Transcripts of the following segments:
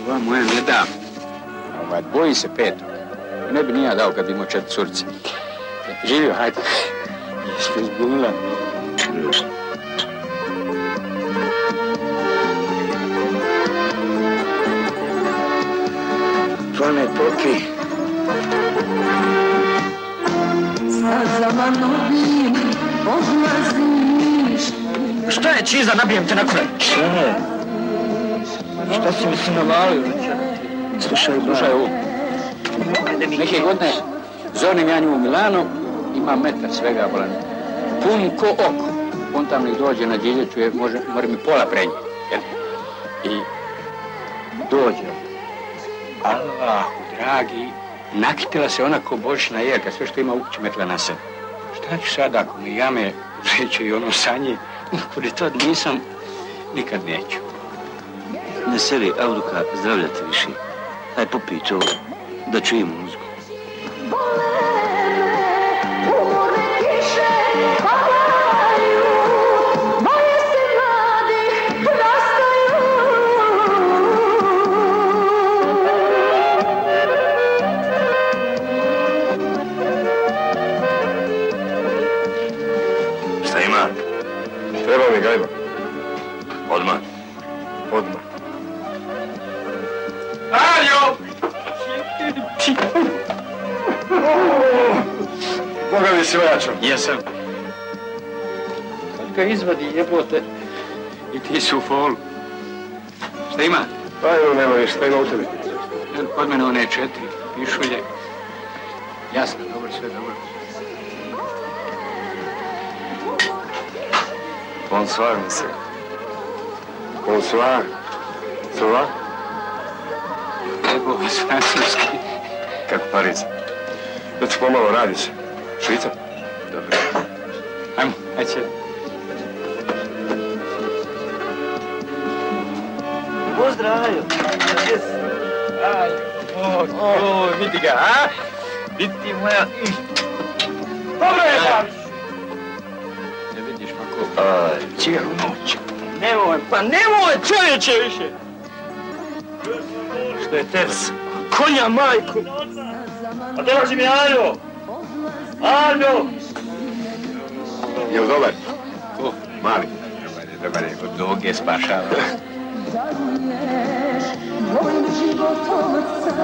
Ova moja ne da. Boji se petog. Ne bi ni ja dao kad bi imao 4 curice. Živio, hajde. Jeste izgubila? Tvane, popi. Šta je, Čiza, nabijem te na kraj? Šta je? Šta si mi se navalio? Slušaj ovo. Neke godine zornim ja nju u Milanu, ima metar svega bolan. Pun ko oko. On tam nek dođe na Điljeću, jer mora mi pola prenje. I dođe. Allahu dragi, nakitila se ona ko božićna jerka, sve što ima u kući metla na sebe. Šta ću sad ako mi jame reću i ono sanje, kod to nisam, nikad neću. Ne seri, Avduka, zdravlja te više. Haj popij to, da čujemo muziku. Šta ima? Treba mi gajba. Odmah. Odmah. Aljo! Boga mi si ojačao. Jesam. Kad ga izvadi jebote i ti si u folu. Šta ima? Pa evo, nema ništa, šta ima u tebi? Kod mene one 4 pišulje. Jasno, dobro, sve dobro. Bonsoir, monsieur. Bonsoir. Ça va? Ego vas francuski. Kako Pariz? Da ti pomalo radi se. Švica? Dobro. Ajmo, ajde sjedi. Pozdrav, Ajo. Ajo, vidi ga, a? Vidi moja... Dobro je, Pavić! Ne vidiš, Mako? Cijelu noć. Nemoj, čovječe više! Što je ters? Konja, majku! A dolazi mi Aljo! Aljo! Jel dobar? Ko? Mali. Dobar je, od noge spašava. Mojim životom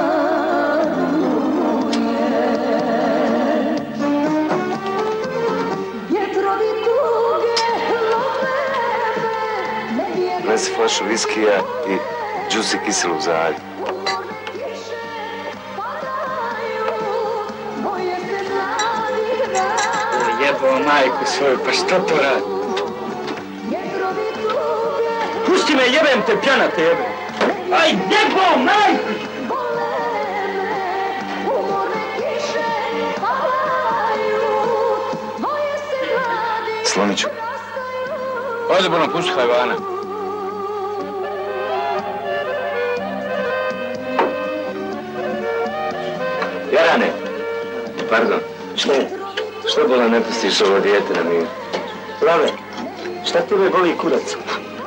caruje. Vjetrovi tuge lome me. Nesi flašu viskija i džusi kiselu za Alju. Jebo majku svoju, pa što to radi? Pusti me, jebem te, pjana te jebem. Aj, jebo majku! Sloniću. Ode bono, pusti hajvana. Jarane! Pardon. Što je? Što bola ne pustiš ovo dijete na mir? Lave, šta tebe boli kurac?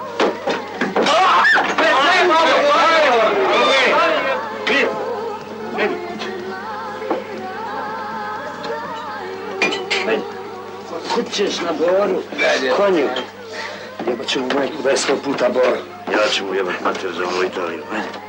Kud ćeš na Boru? Konju. Jebat ću mu majku 20 puta Boru. Ja ću mu jebat mater za ovo Italiju. Ajde.